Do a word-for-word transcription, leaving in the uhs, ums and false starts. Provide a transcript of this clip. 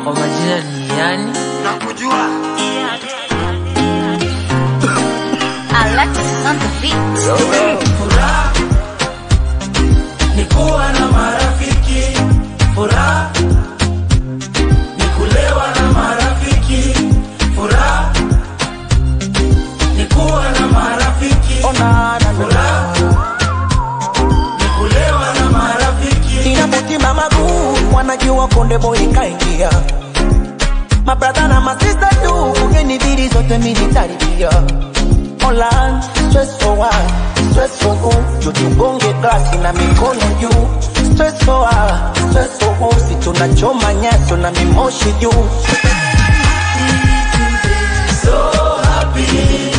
Kwa majina ni yani nakujua Alex on the beat. Furaha ni kuwa na marafiki, furaha ni kulewa na marafiki, furaha ni kuwa na marafiki, furaha ni kulewa na marafiki. Ina mutima magumu, wanajua konde boy kaingia. My brother na my sister do, kugeni diri zote militaribia. Online, stress for what? Stress for who? Tutugonge glasi na mikono juu. Stress for what? Stress for who? Si tunachoma nyaso na mimoshi juu. So happy